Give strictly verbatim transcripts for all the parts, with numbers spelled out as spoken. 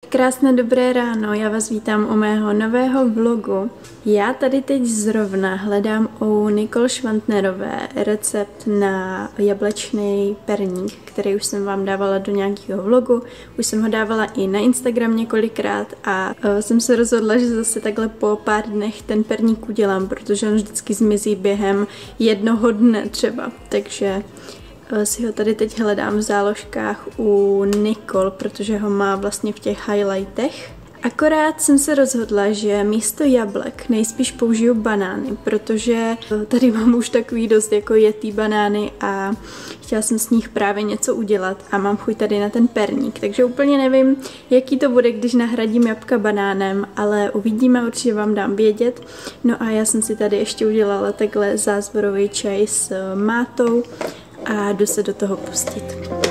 krásné dobré ráno, já vás vítám u mého nového vlogu. Já tady teď zrovna hledám u Nicole Schwantnerové recept na jablečný perník, který už jsem vám dávala do nějakého vlogu, už jsem ho dávala i na Instagram několikrát a uh, jsem se rozhodla, že zase takhle po pár dnech ten perník udělám, protože on vždycky zmizí během jednoho dne třeba, takže si ho tady teď hledám v záložkách u Nicole, protože ho má vlastně v těch highlightech. Akorát jsem se rozhodla, že místo jablek nejspíš použiju banány, protože tady mám už takový dost jako jetý banány a chtěla jsem s nich právě něco udělat a mám chuť tady na ten perník, takže úplně nevím, jaký to bude, když nahradím jabka banánem, ale uvidíme, určitě vám dám vědět. No a já jsem si tady ještě udělala takhle zázvorový čaj s mátou a jdu se do toho pustit.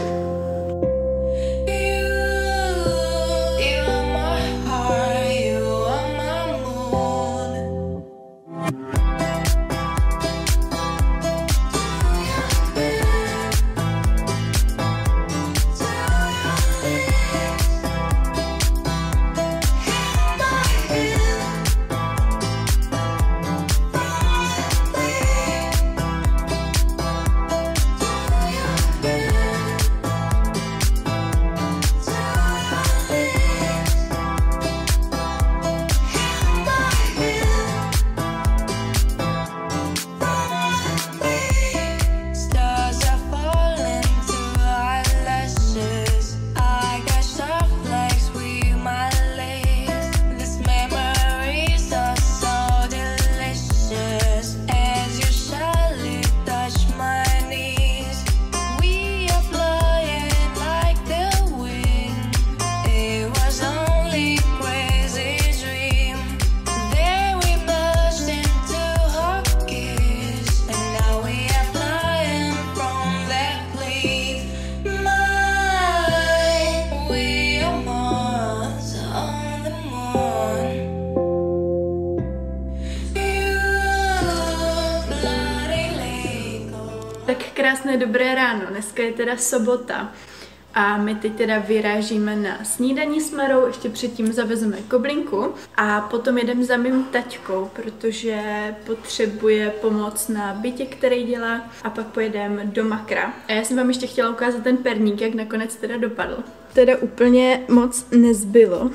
Tak krásné dobré ráno, dneska je teda sobota a my teď teda vyrážíme na snídani s Marou, ještě předtím zavezeme koblinku a potom jedeme za mým taťkou, protože potřebuje pomoc na bytě, který dělá a pak pojedeme do Makra. A já jsem vám ještě chtěla ukázat ten perník, jak nakonec teda dopadl. Teda úplně moc nezbylo.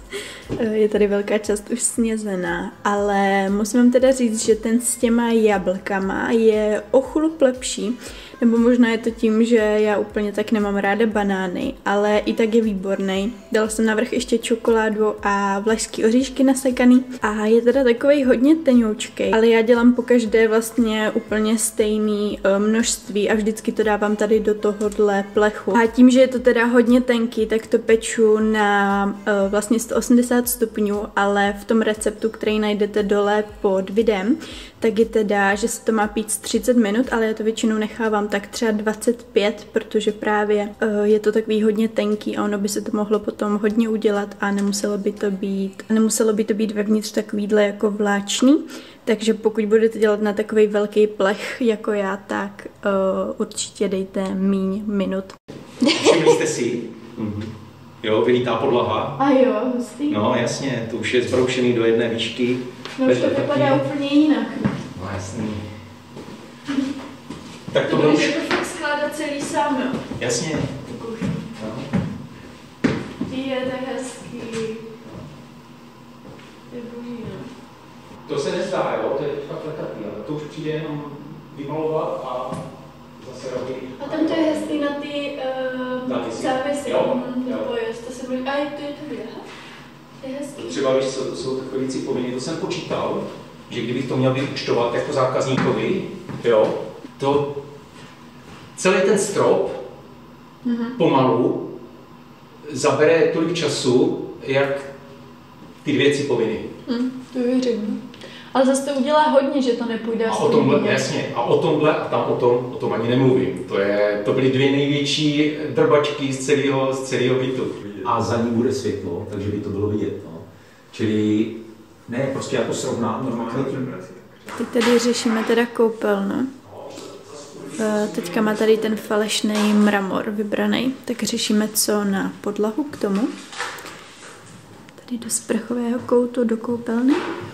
Je tady velká část už snězená, ale musím vám teda říct, že ten s těma jablkama je o chlup lepší, nebo možná je to tím, že já úplně tak nemám ráda banány, ale i tak je výborný. Dala jsem navrch ještě čokoládu a vlašský oříšky nasekaný a je teda takovej hodně tenoučkej, ale já dělám pokaždé vlastně úplně stejný množství a vždycky to dávám tady do tohohle plechu. A tím, že je to teda hodně tenký, tak to peču na vlastně sto osmdesát stupňů, ale v tom receptu, který najdete dole pod videem, tak je teda, že se to má pít třicet minut, ale já to většinou nechávám tak třeba dvacet pět, protože právě uh, je to takový hodně tenký a ono by se to mohlo potom hodně udělat a nemuselo by to být, nemuselo by to být vevnitř takovýhle jako vláčný. Takže pokud budete dělat na takový velký plech jako já, tak uh, určitě dejte míň minut. Všimli jste si? Mm-hmm. Jo, vylítá podlaha. A jo, hustý. No jasně, to už je zbroušený do jedné výšky. No už to vypadá úplně jinak. No jasný. Tak to to už... To fakt skládat celý sám, jo? Jasně. No. Je to hezký. Je boží, no. To se nezdá, jo, to je fakt lekatý, ale to už přijde jenom vymalovat a zase robit. A tam to je hezký na ty uh, závisy. Jo, mm, jo. Pojezd, to se bude... A je to je to běha? To je hezký. Třeba, když jsou, jsou takové věci povinné, to jsem počítal, že kdybych to měl vyúčtovat jako zákazníkovi, jo, to celý ten strop mm-hmm. pomalu zabere tolik času, jak ty věci povinny. Mm, to věřím. Ale zase to udělá hodně, že to nepůjde. A o tomhle, jasně, a o tomhle a tam o tom, o tom ani nemluvím. To, je, to byly dvě největší drbačky z celého, z celého bytu. A za ní bude světlo, takže by to bylo vidět. No. Čili ne, prostě jako srovnám normálně tím. Teď tady řešíme teda koupelnu. Teďka má tady ten falešný mramor vybraný, tak řešíme co na podlahu k tomu. tady do sprchového koutu, do koupelny.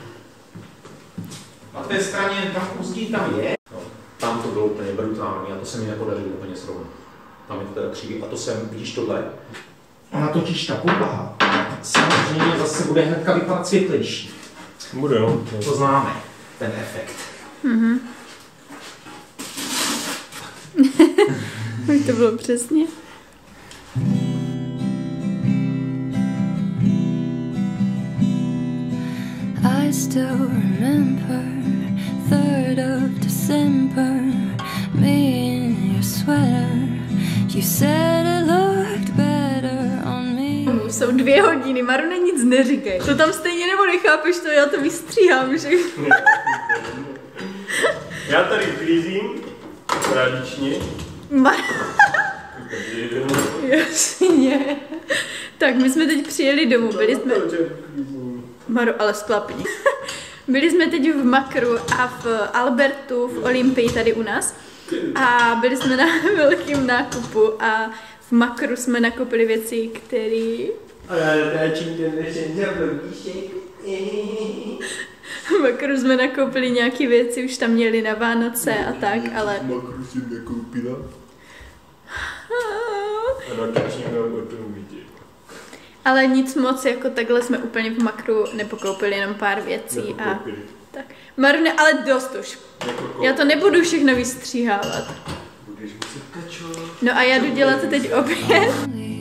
Na té straně, tam úzdí tam je. No, tam to bylo úplně brutální a to se mi nepodařilo úplně srovnat. Tam je to teda křivý a to jsem, vidíš tohle? Ona totiž ta podlaha samozřejmě zase bude hnedka vypadat světlejší. Bude, no. To známe, ten efekt. Mhm. To bylo přesně. I still remember third of December, me in your sweater. You said it looked better on me. Jsou dvě hodiny, Marune, nic neříkej. To tam stejně nebo nechápeš to, já to vystříhám, že? Já tady klízím, tradičně. Mar... Jasně. Tak, my jsme teď přijeli domů, byli jsme... Maru, ale sklapni. Byli jsme teď v Makru a v Albertu, v Olympii tady u nás. A byli jsme na velkém nákupu a v Makru jsme nakoupili věci, které... V Makru jsme nakoupili nějaké věci, už tam měli na Vánoce a tak, ale... V Makru jsem nakoupila. A natočíme o tom vidět. Ale nic moc, jako takhle jsme úplně v Makru nepokoupili, jenom pár věcí a tak. Marune, ale dost už. Já to nebudu všechno vystříhávat. Budeš muset kačovat. No a já jdu dělat teď oběd.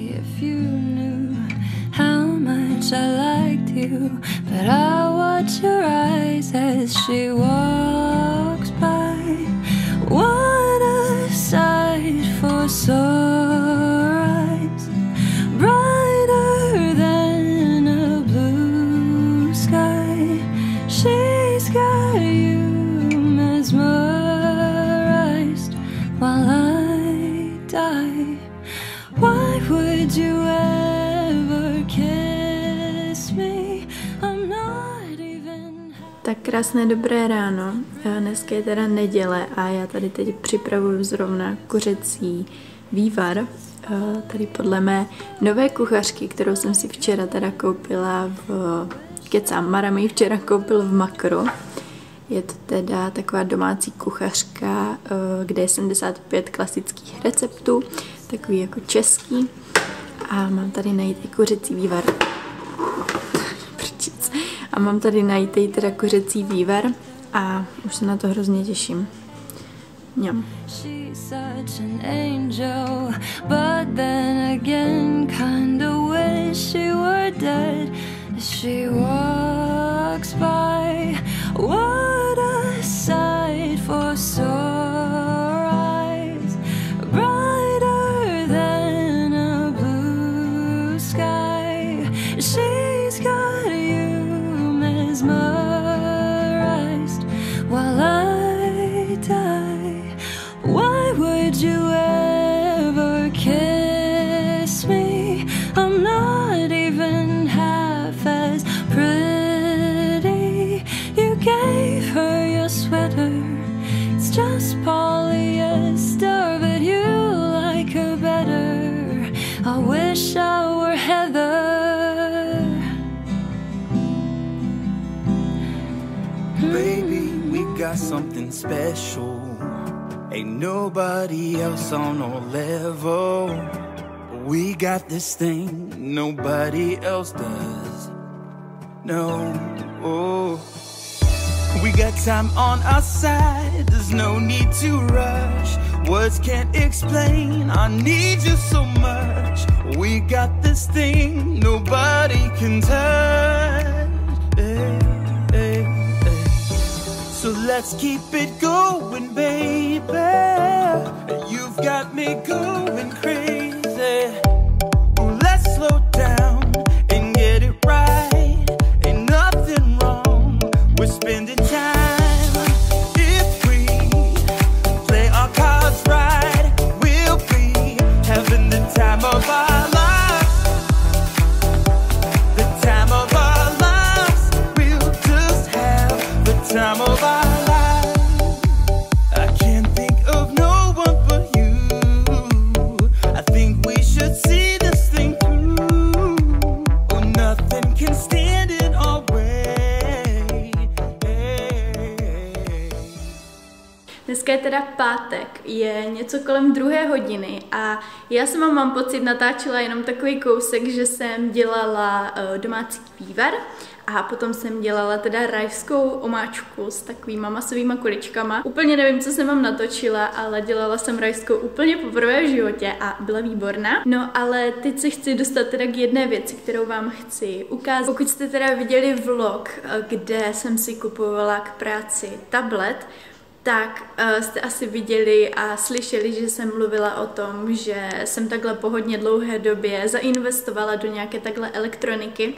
Tak krásné dobré ráno. Dneska je teda neděle a já tady teď připravuju zrovna kuřecí vývar. Tady podle mé nové kuchařky, kterou jsem si včera teda koupila v... Kecám, Mara mi ji včera koupil v Makro. Je to teda taková domácí kuchařka, kde je sedmdesát pět klasických receptů, takový jako český. A mám tady najít i kuřecí vývar. A mám tady najít i teda kuřecí vývar a už se na to hrozně těším. Mňam. She walks by, what a sight for sore eyes, brighter than a blue sky. She's got you mesmerized while I die. Why would you ever kiss me? I'm not even half as pretty. You gave her your sweater, it's just polyester, but you like her better. I wish I were Heather. Baby, we got something special. Ain't nobody else on our level. We got this thing nobody else does. No, oh. We got time on our side, there's no need to rush. Words can't explain, I need you so much. We got this thing nobody can touch. Hey, hey, hey. So let's keep it going, baby. You've got me going crazy. Let's slow down and get it right. Ain't nothing wrong with spending time. If we play our cards right, we'll be having the time of our lives. The time of our lives. We'll just have the time of our lives. I can't think of no one but you. I think can stand it our way. Dneska je teda pátek, je něco kolem druhé hodiny a já jsem mám, mám pocit natáčela jenom takový kousek, že jsem dělala uh, domácí vývar a potom jsem dělala teda rajskou omáčku s takovýma masovýma kuličkama. Úplně nevím, co jsem vám natočila, ale dělala jsem rajskou úplně poprvé v životě a byla výborná. No ale teď se chci dostat teda k jedné věci, kterou vám chci ukázat. Pokud jste teda viděli vlog, kde jsem si kupovala k práci tablet, tak uh, jste asi viděli a slyšeli, že jsem mluvila o tom, že jsem takhle po hodně dlouhé době zainvestovala do nějaké takhle elektroniky.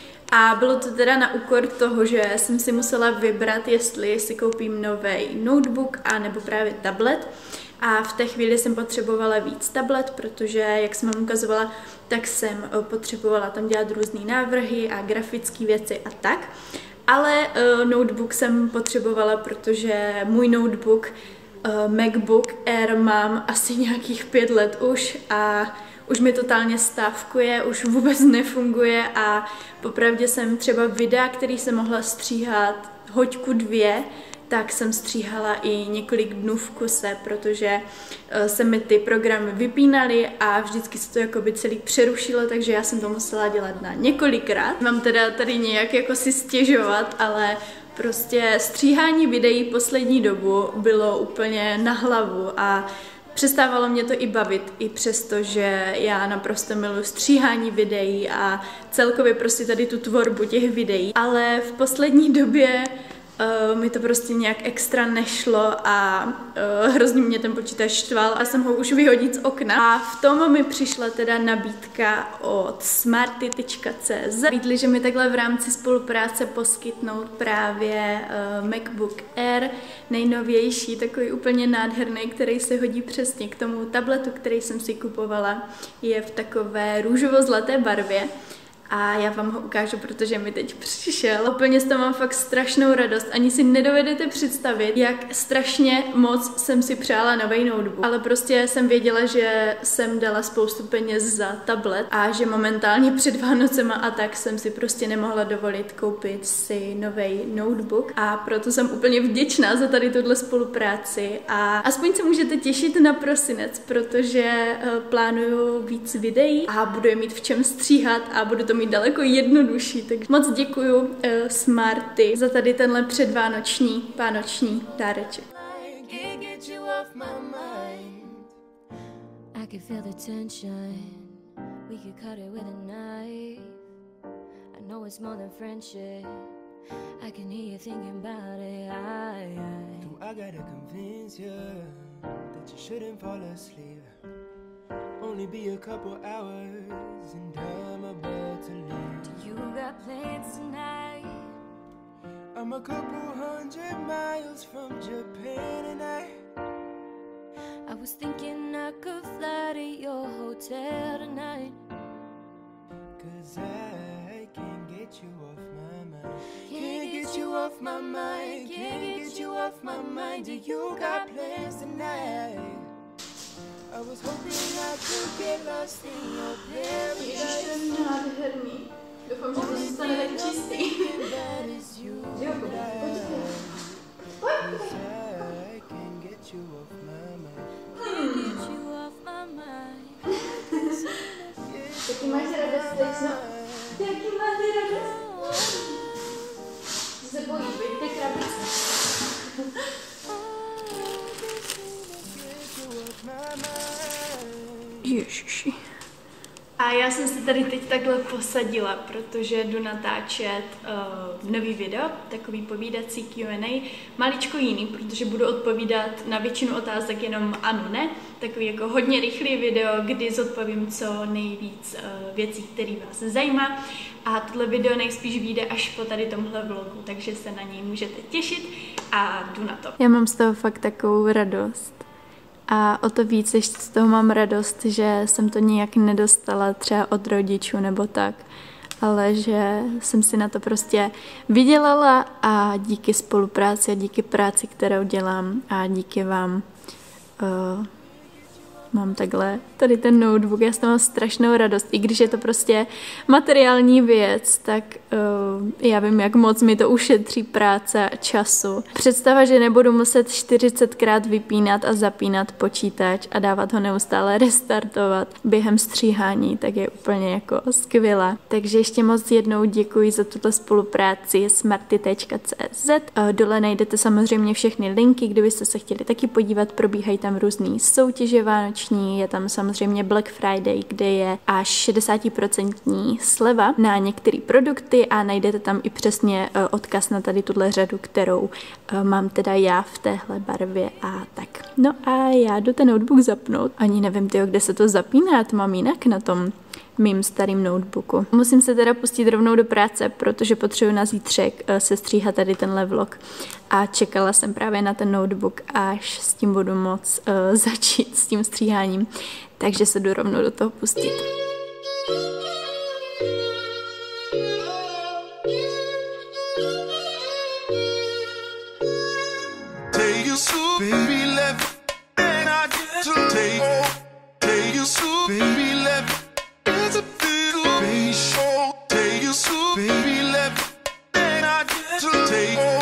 A bylo to teda na úkor toho, že jsem si musela vybrat, jestli si koupím nový notebook a nebo právě tablet. A v té chvíli jsem potřebovala víc tablet, protože, jak jsem vám ukazovala, tak jsem potřebovala tam dělat různé návrhy a grafické věci a tak. Ale uh, notebook jsem potřebovala, protože můj notebook, uh, MacBook Air, mám asi nějakých pět let už a už mi totálně stávkuje, už vůbec nefunguje a popravdě jsem třeba videa, který jsem mohla stříhat hoďku dvě, tak jsem stříhala i několik dnů v kuse, protože se mi ty programy vypínaly a vždycky se to jakoby celý přerušilo, takže já jsem to musela dělat na několikrát. Mám teda tady nějak jako si stěžovat, ale prostě stříhání videí poslední dobu bylo úplně na hlavu a přestávalo mě to i bavit, i přesto, že já naprosto miluji stříhání videí a celkově prostě tady tu tvorbu těch videí. Ale v poslední době Uh, mi to prostě nějak extra nešlo a uh, hrozně mě ten počítač štval a jsem ho už vyhodit z okna. A v tom mi přišla teda nabídka od smarty tečka cé zet. Nabídli, že mi takhle v rámci spolupráce poskytnout právě uh, MacBook Air, nejnovější, takový úplně nádherný, který se hodí přesně k tomu tabletu, který jsem si kupovala. Je v takové růžovo-zlaté barvě. A já vám ho ukážu, protože mi teď přišel. Úplně z toho mám fakt strašnou radost. Ani si nedovedete představit, jak strašně moc jsem si přála nový notebook. Ale prostě jsem věděla, že jsem dala spoustu peněz za tablet a že momentálně před Vánocema a tak jsem si prostě nemohla dovolit koupit si nový notebook. A proto jsem úplně vděčná za tady tuhle spolupráci. A aspoň se můžete těšit na prosinec, protože plánuju víc videí a budu je mít v čem stříhat a budu to mít daleko jednodušší, takže moc děkuju uh, Smarty za tady tenhle předvánoční, vánoční dáreček. Only be a couple hours and I'm about to leave. Do you got plans tonight? I'm a couple hundred miles from Japan and I I was thinking I could fly to your hotel tonight. Cause I can't get you off my mind. Can't get you off my mind. Can't get you off my mind. Do you got plans tonight? I was hoping I could get lost in your paradise. Nádherný. Doufám, že to zůstane tak čistý. Jo, Jaký máš radost teď, no? Jaký máš radost? Se bojí, vyjďte krabice. Ježiši. A já jsem se tady teď takhle posadila, protože jdu natáčet uh, nový video, takový povídací Q and A, maličko jiný, protože budu odpovídat na většinu otázek jenom ano, ne, takový jako hodně rychlý video, kdy zodpovím co nejvíc uh, věcí, které vás zajímá. A tohle video nejspíš vyjde až po tady tomhle vlogu, takže se na něj můžete těšit a jdu na to. Já mám z toho fakt takovou radost. A o to víc ještě z toho mám radost, že jsem to nijak nedostala třeba od rodičů nebo tak, ale že jsem si na to prostě vydělala a díky spolupráci a díky práci, kterou dělám a díky vám uh, mám takhle tady ten notebook, já s toho mám strašnou radost, i když je to prostě materiální věc, tak uh, já vím, jak moc mi to ušetří práce a času. Představa, že nebudu muset čtyřicetkrát vypínat a zapínat počítač a dávat ho neustále restartovat během stříhání, tak je úplně jako skvělá. Takže ještě moc jednou děkuji za tuto spolupráci smarty tečka cé zet. Dole najdete samozřejmě všechny linky, kdybyste se chtěli taky podívat, probíhají tam různý soutěže vánoční, je tam samozřejmě Black Friday, kde je až šedesát procent sleva na některé produkty a najdete tam i přesně odkaz na tady tuhle řadu, kterou mám teda já v téhle barvě a tak. No a já jdu ten notebook zapnout. Ani nevím, tyjo, kde se to zapíná, to mám jinak na tom mým starým notebooku. Musím se teda pustit rovnou do práce, protože potřebuji na zítřek sestříhat tady tenhle vlog a čekala jsem právě na ten notebook, až s tím budu moc uh, začít s tím stříháním, takže se jdu rovnou do toho pustit.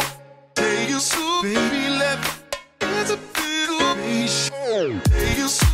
Baby, left, it's a little bit.